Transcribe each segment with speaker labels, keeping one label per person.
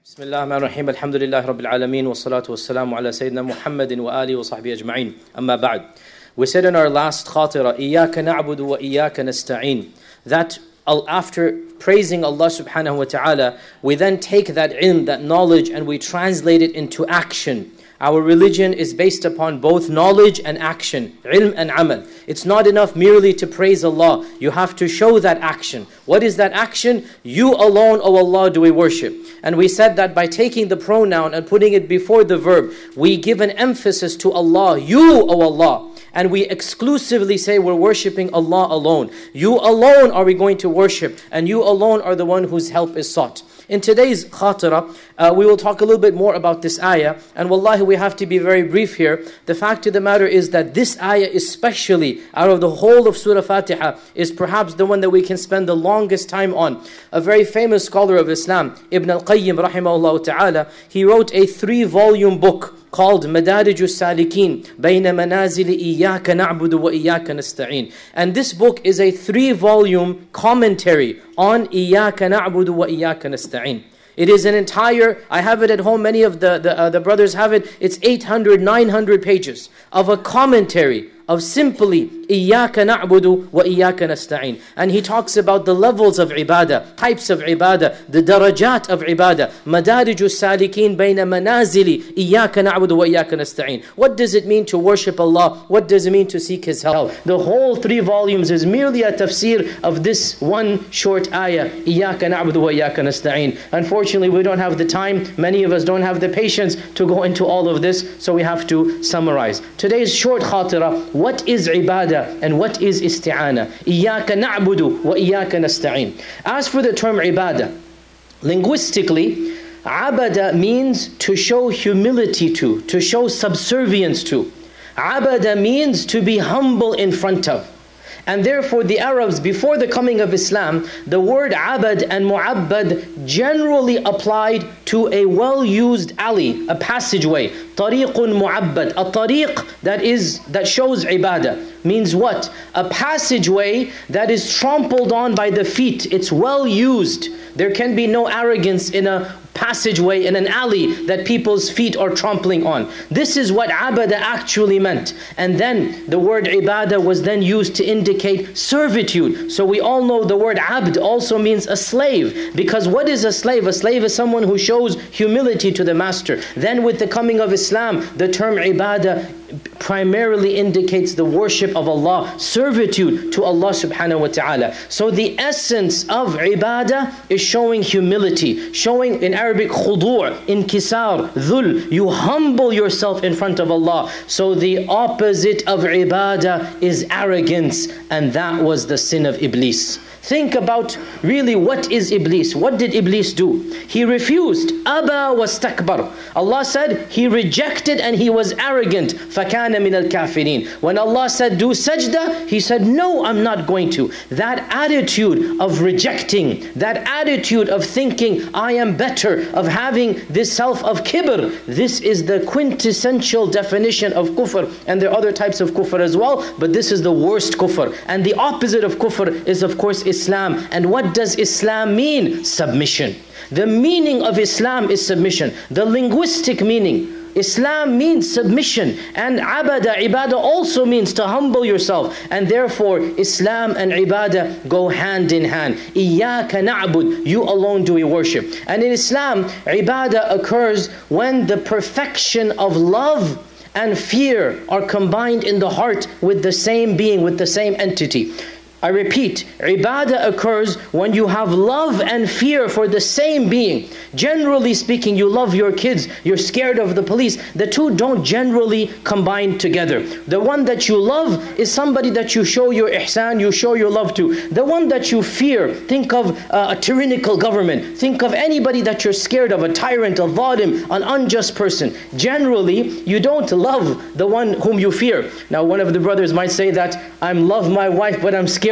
Speaker 1: بسم الله الرحمن الرحيم الحمد لله رب العالمين والصلاة والسلام على سيدنا محمد وآله وصحبه أجمعين أما بعد. We said in our last khatira إياك نعبد وإياك نستعين, that after praising Allah subhanahu wa ta'ala, we then take that ilm, that knowledge, and we translate it into action. Our religion is based upon both knowledge and action, ilm and amal. It's not enough merely to praise Allah. You have to show that action. What is that action? You alone, O Allah, do we worship. And we said that by taking the pronoun and putting it before the verb, we give an emphasis to Allah. You, O Allah. And we exclusively say we're worshipping Allah alone. You alone are we going to worship, and you alone are the one whose help is sought. In today's khatira, we will talk a little bit more about this ayah, and wallahi we have to be very brief here. The fact of the matter is that this ayah, especially out of the whole of Surah Fatiha, is perhaps the one that we can spend the longest time on. A very famous scholar of Islam, Ibn al-Qayyim rahimahullah ta'ala, he wrote a 3-volume book called Madarij al-Salikin Bayna Manazil Iyaka Na'budu wa Iyaka Nasta'in. And this book is a 3-volume commentary on Iyaka Na'budu wa Iyaka Nasta'in. It is an entire, I have it at home, many of the brothers have it, it's 800, 900 pages of a commentary of simply Iyaka na'budu wa Iyaka nasta'in. And he talks about the levels of ibadah, types of ibadah, the darajat of ibadah. Madariju salikin bayna manazili Iyaka na'budu wa Iyaka nasta'in. What does it mean to worship Allah? What does it mean to seek His help? The whole 3 volumes is merely a tafsir of this one short ayah, Iyaka na'budu wa Iyaka nasta'in. Unfortunately, we don't have the time. Many of us don't have the patience to go into all of this, so we have to summarize. Today's short khatira, what is ibadah and what is isti'ana? Iyaka na'budu wa iyaka nasta'in. As for the term ibadah, linguistically, abada means to show humility to show subservience to. Abada means to be humble in front of. And therefore the Arabs, before the coming of Islam, the word abad and mu'abbad generally applied to a well-used alley, a passageway. Tariqun mu'abbad. A tariq that shows ibadah. Means what? A passageway that is trampled on by the feet. It's well used. There can be no arrogance in a passageway in an alley that people's feet are trampling on. This is what abada actually meant. And then the word ibadah was then used to indicate servitude. So we all know the word abd also means a slave. Because what is a slave? A slave is someone who shows humility to the master. Then with the coming of Islam, the term ibadah primarily indicates the worship of Allah, servitude to Allah subhanahu wa ta'ala. So the essence of ibadah is showing humility, showing in Arabic khudu', inkisar, dhul. You humble yourself in front of Allah. So the opposite of ibadah is arrogance, and that was the sin of Iblis. Think about really what is Iblis. What did Iblis do? He refused. Aba wastakbar. Allah said he rejected and he was arrogant. Fakana min al-kafirin. When Allah said do sajda, he said no, I'm not going to. That attitude of rejecting, that attitude of thinking I am better, of having this self of kibr, this is the quintessential definition of kufr. And there are other types of kufr as well, but this is the worst kufr. And the opposite of kufr is of course Islam. And what does Islam mean? Submission. The meaning of Islam is submission. The linguistic meaning, Islam means submission, and abada, ibadah also means to humble yourself. And therefore Islam and ibadah go hand in hand. Iyaka na'bud, you alone do we worship. And in Islam, ibadah occurs when the perfection of love and fear are combined in the heart with the same being, with the same entity. I repeat, ibadah occurs when you have love and fear for the same being. Generally speaking, you love your kids, you're scared of the police. The two don't generally combine together. The one that you love is somebody that you show your ihsan, you show your love to. The one that you fear, think of a tyrannical government. Think of anybody that you're scared of, a tyrant, a zalim, an unjust person. Generally, you don't love the one whom you fear. Now, one of the brothers might say that I love my wife, but I'm scared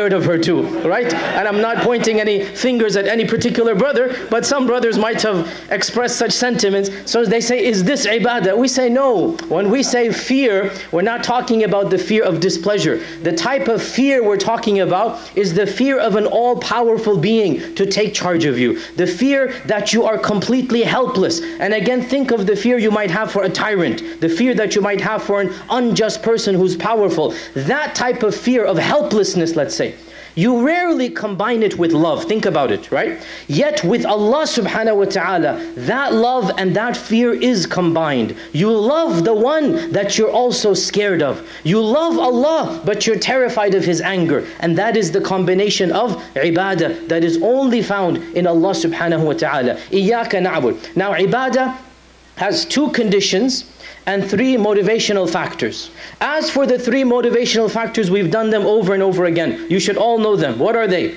Speaker 1: scared of her too, right? And I'm not pointing any fingers at any particular brother, but some brothers might have expressed such sentiments. So they say, is this ibadah? We say no. When we say fear, we're not talking about the fear of displeasure. The type of fear we're talking about is the fear of an all-powerful being to take charge of you. The fear that you are completely helpless. And again, think of the fear you might have for a tyrant, the fear that you might have for an unjust person who's powerful. That type of fear of helplessness, let's say, you rarely combine it with love. Think about it, right? Yet with Allah subhanahu wa ta'ala, that love and that fear is combined. You love the one that you're also scared of. You love Allah, but you're terrified of His anger. And that is the combination of ibadah that is only found in Allah subhanahu wa ta'ala. Iyaka na'bud. Now ibadah has two conditions and three motivational factors. As for the three motivational factors, we've done them over and over again. You should all know them. What are they?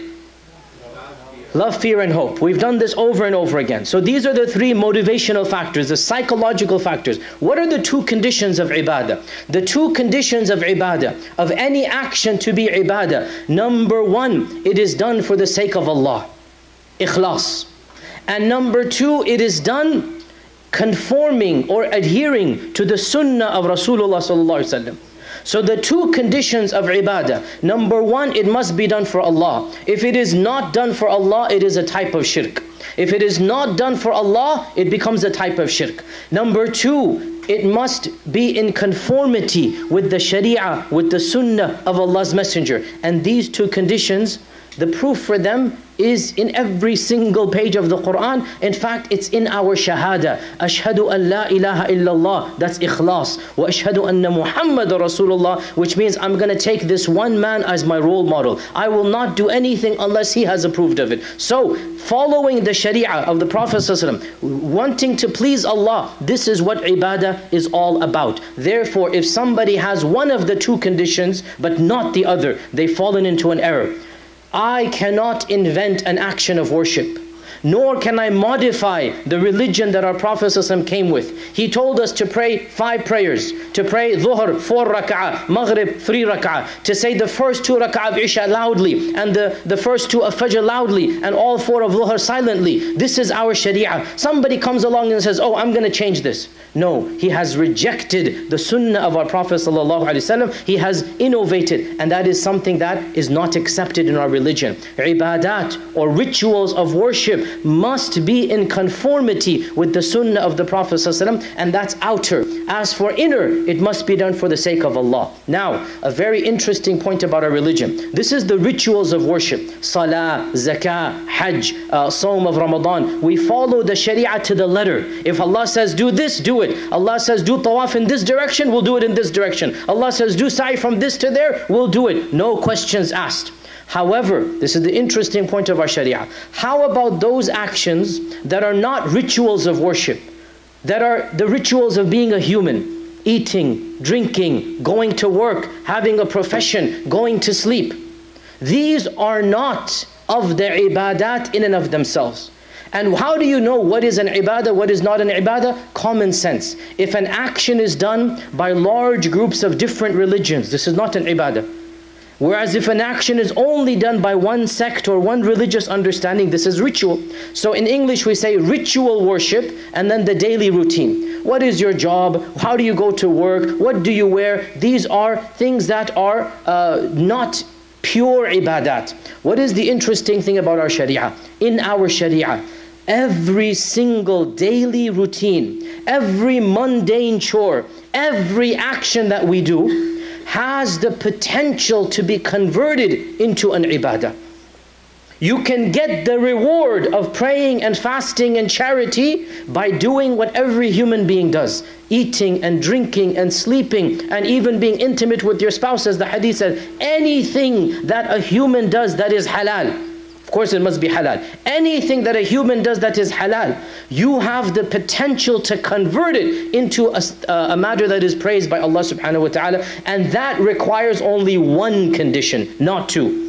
Speaker 1: Love, fear, and hope. We've done this over and over again. So these are the three motivational factors, the psychological factors. What are the two conditions of ibadah? The two conditions of ibadah, of any action to be ibadah. Number one, it is done for the sake of Allah. Ikhlas. And number two, it is done conforming or adhering to the sunnah of Rasulullah sallallahu alaihi wasallam. So the two conditions of ibadah. Number one, it must be done for Allah. If it is not done for Allah, it is a type of shirk. If it is not done for Allah, it becomes a type of shirk. Number two, it must be in conformity with the sharia, with the sunnah of Allah's messenger. And these two conditions, the proof for them is in every single page of the Quran. In fact, it's in our shahada. Ashhadu an la ilaha illallah. That's ikhlas. Wa ashhadu anna Muhammad Rasulullah, which means I'm going to take this one man as my role model. I will not do anything unless he has approved of it. So, following the sharia of the Prophet ﷺ, wanting to please Allah, this is what ibadah is all about. Therefore, if somebody has one of the two conditions, but not the other, they've fallen into an error. I cannot invent an action of worship, nor can I modify the religion that our Prophet ﷺ came with. He told us to pray 5 prayers, to pray Dhuhr 4 rak'ah, Maghrib 3 rak'ah, to say the first 2 rak'ah of Isha loudly, and the first 2 of Fajr loudly, and all 4 of Dhuhr silently. This is our sharia. Somebody comes along and says, oh, I'm going to change this. No, he has rejected the sunnah of our Prophet ﷺ. He has innovated, and that is something that is not accepted in our religion. Ibadat, or rituals of worship, must be in conformity with the sunnah of the Prophet ﷺ, and that's outer. As for inner, it must be done for the sake of Allah. Now, a very interesting point about our religion. This is the rituals of worship. Salah, zakah, hajj, Sawm of Ramadan. We follow the sharia to the letter. If Allah says do this, do it. Allah says do tawaf in this direction, we'll do it in this direction. Allah says do sa'i from this to there, we'll do it. No questions asked. However, this is the interesting point of our sharia. How about those actions that are not rituals of worship, that are the rituals of being a human? Eating, drinking, going to work, having a profession, going to sleep. These are not of the ibadat in and of themselves. And how do you know what is an ibadah, what is not an ibadah? Common sense. If an action is done by large groups of different religions, this is not an ibadah. Whereas if an action is only done by one sect or one religious understanding, this is ritual. So in English we say ritual worship, and then the daily routine. What is your job? How do you go to work? What do you wear? These are things that are not pure ibadat. What is the interesting thing about our sharia? In our sharia, every single daily routine, every mundane chore, every action that we do has the potential to be converted into an ibadah. You can get the reward of praying and fasting and charity by doing what every human being does. Eating and drinking and sleeping and even being intimate with your spouse, as the hadith says. Anything that a human does that is halal. Of course it must be halal. Anything that a human does that is halal, you have the potential to convert it into a matter that is praised by Allah subhanahu wa ta'ala. And that requires only one condition, not two.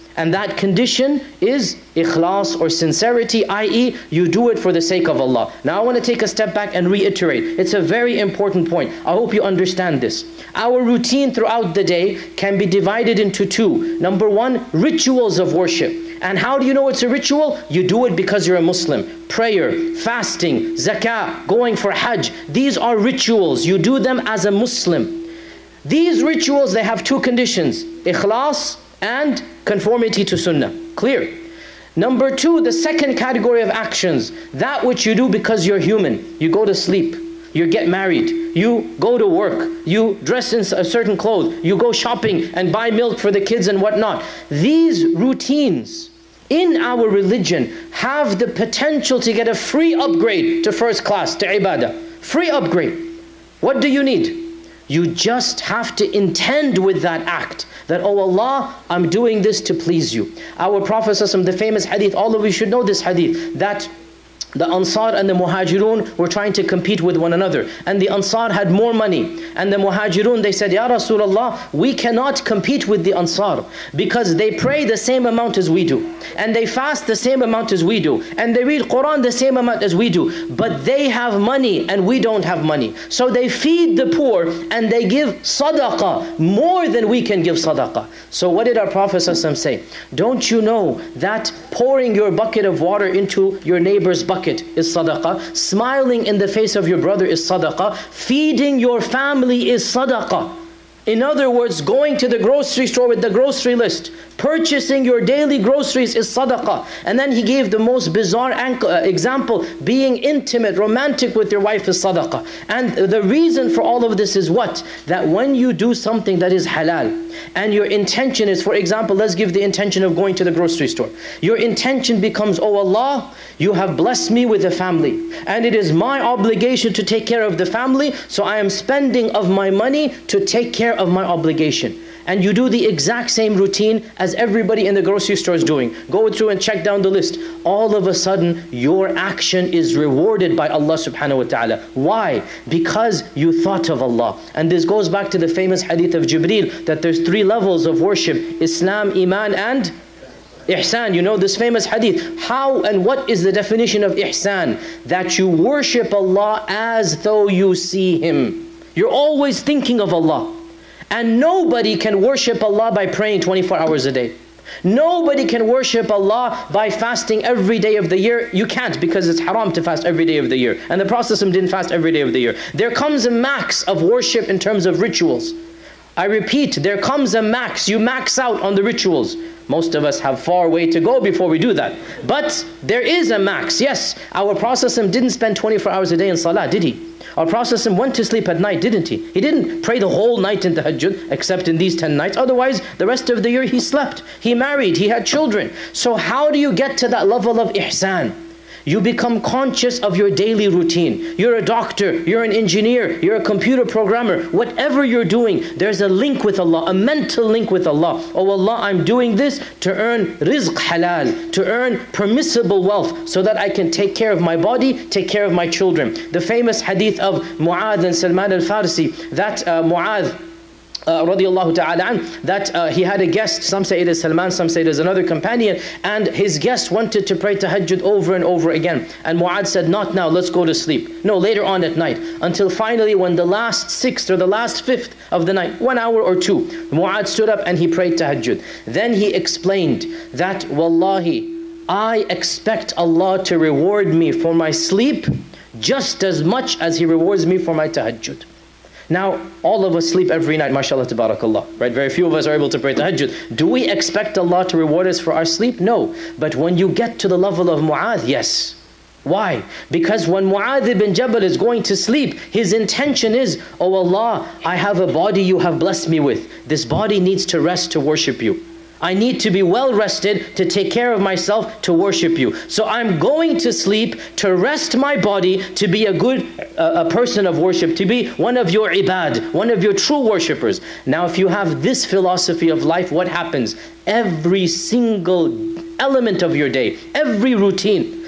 Speaker 1: And that condition is ikhlas or sincerity, i.e. you do it for the sake of Allah. Now I want to take a step back and reiterate. It's a very important point. I hope you understand this. Our routine throughout the day can be divided into two. Number one, rituals of worship. And how do you know it's a ritual? You do it because you're a Muslim. Prayer, fasting, zakah, going for hajj. These are rituals. You do them as a Muslim. These rituals, they have two conditions. Ikhlas and conformity to sunnah. Clear? Number two, the second category of actions. That which you do because you're human. You go to sleep. You get married. You go to work. You dress in a certain clothes. You go shopping and buy milk for the kids and whatnot. These routines in our religion have the potential to get a free upgrade to first class, to ibadah. Free upgrade. What do you need? You just have to intend with that act that, oh Allah, I'm doing this to please you. Our Prophet ﷺ, the famous hadith, all of you should know this hadith, that the Ansar and the Muhajirun were trying to compete with one another. And the Ansar had more money. And the Muhajirun, they said, Ya Rasulullah, we cannot compete with the Ansar because they pray the same amount as we do. And they fast the same amount as we do. And they read Quran the same amount as we do. But they have money and we don't have money. So they feed the poor and they give sadaqah more than we can give sadaqah. So what did our Prophet ﷺ say? Don't you know that pouring your bucket of water into your neighbor's bucket is sadaqah, smiling in the face of your brother is sadaqah, feeding your family is sadaqah. In other words, going to the grocery store with the grocery list, purchasing your daily groceries is sadaqah. And then he gave the most bizarre example, being intimate, romantic with your wife is sadaqah. And the reason for all of this is what? That when you do something that is halal, and your intention is, for example, let's give the intention of going to the grocery store. Your intention becomes, oh Allah, you have blessed me with a family. And it is my obligation to take care of the family, so I am spending of my money to take care of my obligation. And you do the exact same routine as everybody in the grocery store is doing. Go through and check down the list. All of a sudden, your action is rewarded by Allah subhanahu wa ta'ala. Why? Because you thought of Allah. And this goes back to the famous hadith of Jibreel, that there's 3 levels of worship: Islam, Iman, and Ihsan. You know this famous hadith. How and what is the definition of Ihsan? That you worship Allah as though you see Him. You're always thinking of Allah. And nobody can worship Allah by praying 24 hours a day. Nobody can worship Allah by fasting every day of the year. You can't, because it's haram to fast every day of the year. And the Prophet didn't fast every day of the year. There comes a max of worship in terms of rituals. I repeat, there comes a max. You max out on the rituals. Most of us have far way to go before we do that. But there is a max. Yes, our Prophet didn't spend 24 hours a day in salah, did he? Our Prophet went to sleep at night, didn't he? He didn't pray the whole night in tahajjud, except in these 10 nights. Otherwise, the rest of the year he slept. He married, he had children. So how do you get to that level of ihsan? You become conscious of your daily routine. You're a doctor, you're an engineer, you're a computer programmer. Whatever you're doing, there's a link with Allah, a mental link with Allah. Oh Allah, I'm doing this to earn rizq halal, to earn permissible wealth, so that I can take care of my body, take care of my children. The famous hadith of Mu'adh and Salman al-Farsi, that Mu'adh, radiallahu ta'ala an, that he had a guest, some say it is Salman, some say it is another companion, and his guest wanted to pray tahajjud over and over again. And Mu'adh said, not now, let's go to sleep. No, later on at night. Until finally when the last 6th or the last 5th of the night, 1 hour or 2, Mu'adh stood up and he prayed tahajjud. Then he explained that, Wallahi, I expect Allah to reward me for my sleep just as much as He rewards me for my tahajjud. Now, all of us sleep every night, mashallah, tabarakallah, right? Very few of us are able to pray tahajjud. Do we expect Allah to reward us for our sleep? No. But when you get to the level of Mu'adh, yes. Why? Because when Mu'adh ibn Jabal is going to sleep, his intention is, oh Allah, I have a body you have blessed me with. This body needs to rest to worship you. I need to be well rested to take care of myself to worship you. So I'm going to sleep to rest my body to be a good a person of worship, to be one of your ibad, one of your true worshippers. Now if you have this philosophy of life, what happens? Every single element of your day, every routine,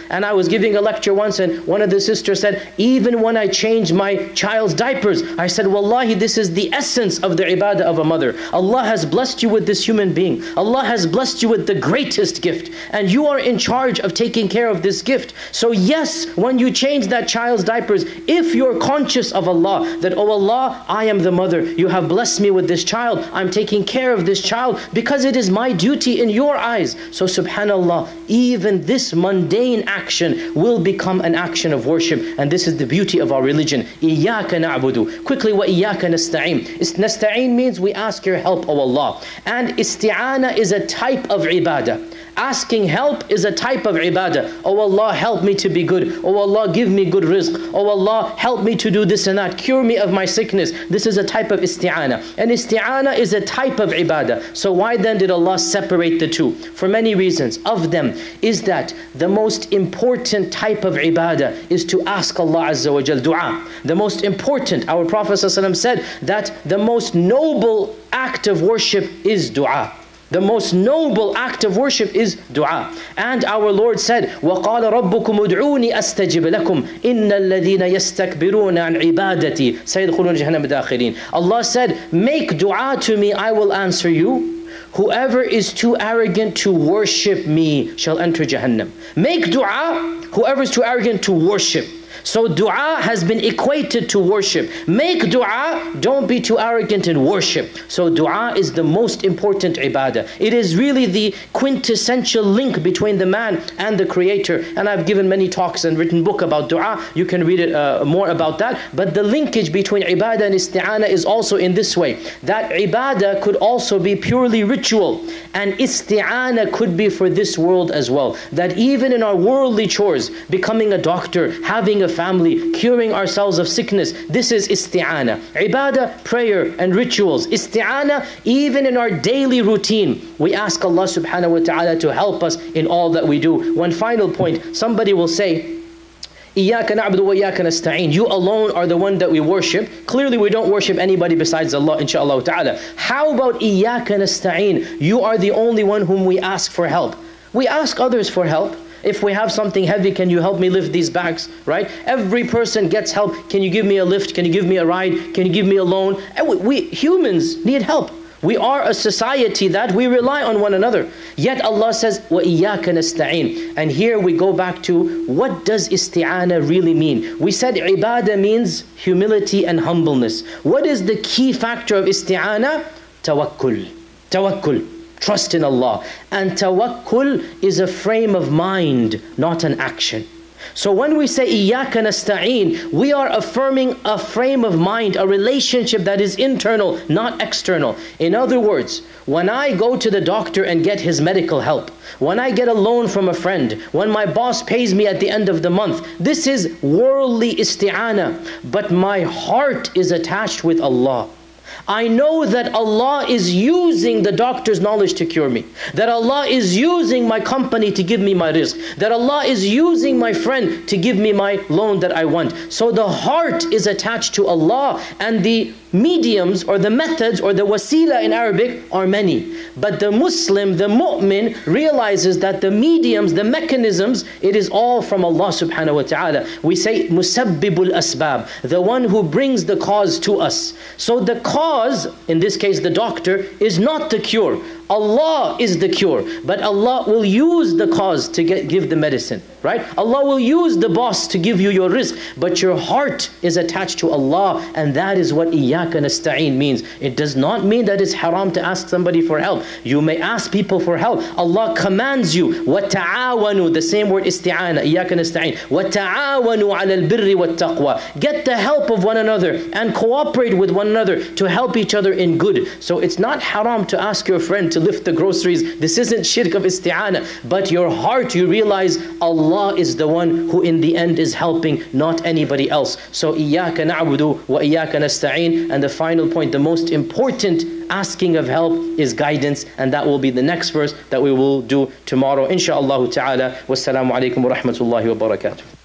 Speaker 1: And I was giving a lecture once, and one of the sisters said, even when I change my child's diapers, I said, wallahi, this is the essence of the ibadah of a mother. Allah has blessed you with this human being. Allah has blessed you with the greatest gift, and you are in charge of taking care of this gift. So yes, when you change that child's diapers, if you're conscious of Allah, that, oh Allah, I am the mother, you have blessed me with this child, I'm taking care of this child because it is my duty in your eyes. So subhanallah, even this mundane action will become an action of worship, and this is the beauty of our religion. Iyaka na'budu. Quickly, wa iyaka nasta'in. Nasta'in means we ask your help, O Allah. And isti'ana is a type of ibadah. Asking help is a type of ibadah. Oh Allah, help me to be good. Oh Allah, give me good rizq. Oh Allah, help me to do this and that. Cure me of my sickness. This is a type of isti'ana. And isti'ana is a type of ibadah. So why then did Allah separate the two? For many reasons. Of them is that the most important type of ibadah is to ask Allah Azza wa Jal dua. The most important, our Prophet ﷺ said that the most noble act of worship is dua. The most noble act of worship is dua. And our Lord said, وَقَالَ رَبُّكُمُ ادْعُونِي أَسْتَجِبْ لَكُمْ إِنَّ الَّذِينَ يَسْتَكْبِرُونَ عَنْ عِبَادَتِي سَيَدْخُلُونَ جَهَنَّمَ دَاخِرِينَ. Allah said, make dua to me, I will answer you. Whoever is too arrogant to worship me shall enter Jahannam. Make dua, whoever is too arrogant to worship. So dua has been equated to worship. Make dua, don't be too arrogant in worship. So dua is the most important ibadah. It is really the quintessential link between the man and the Creator. And I've given many talks and written book about dua. You can read it more about that. But the linkage between ibadah and isti'ana is also in this way. That ibadah could also be purely ritual. And isti'ana could be for this world as well. That even in our worldly chores, becoming a doctor, having a family, curing ourselves of sickness, this is isti'ana. Ibadah, prayer and rituals. Isti'ana, even in our daily routine, we ask Allah subhanahu wa ta'ala to help us in all that we do. One final point, somebody will say, إِيَّاكَ نَعْبُدُ وَإِيَّاكَ نَسْتَعِينَ. You alone are the one that we worship. Clearly we don't worship anybody besides Allah, inshaAllah ta'ala. How about إِيَّاكَ نَسْتَعِينَ? You are the only one whom we ask for help. We ask others for help. If we have something heavy, can you help me lift these bags, right? Every person gets help. Can you give me a lift? Can you give me a ride? Can you give me a loan? And we humans need help. We are a society that we rely on one another. Yet Allah says, وَإِيَّاكَ نَسْتَعِينَ. And here we go back to, what does isti'ana really mean? We said ibadah means humility and humbleness. What is the key factor of isti'ana? Tawakkul. Tawakkul. Trust in Allah. And tawakkul is a frame of mind, not an action. So when we say إِيَّاكَ نَسْتَعِينَ, we are affirming a frame of mind, a relationship that is internal, not external. In other words, when I go to the doctor and get his medical help, when I get a loan from a friend, when my boss pays me at the end of the month, this is worldly isti'ana. But my heart is attached with Allah. I know that Allah is using the doctor's knowledge to cure me. That Allah is using my company to give me my rizq. That Allah is using my friend to give me my loan that I want. So the heart is attached to Allah, and the mediums or the methods or the wasila in Arabic are many. But the Muslim, the mu'min, realizes that the mediums, the mechanisms, it is all from Allah subhanahu wa ta'ala. We say musabbibul asbab, the one who brings the cause to us. So the cause, in this case the doctor, is not the cure. Allah is the cure, but Allah will use the cause to give the medicine, right? Allah will use the boss to give you your rizq, but your heart is attached to Allah, and that is what إِيَّاكَ نَسْتَعِينَ means. It does not mean that it's haram to ask somebody for help. You may ask people for help. Allah commands you, وَتَعَاوَنُوا, the same word isti'ana, إِيَّاكَ نَسْتَعِينَ, وَتَعَاوَنُوا عَلَى الْبِرِّ وَالتَّقْوَى. Get the help of one another and cooperate with one another to help each other in good. So it's not haram to ask your friend to lift the groceries. This isn't shirk of isti'ana, but your heart, you realize Allah is the one who in the end is helping, not anybody else. So إِيَّاكَ نَعْبُدُ وَإِيَّاكَ نَسْتَعِينَ. And the final point, the most important asking of help is guidance, and that will be the next verse that we will do tomorrow, inshaAllah ta'ala. Wassalamu alaikum wa rahmatullahi wa barakatuh.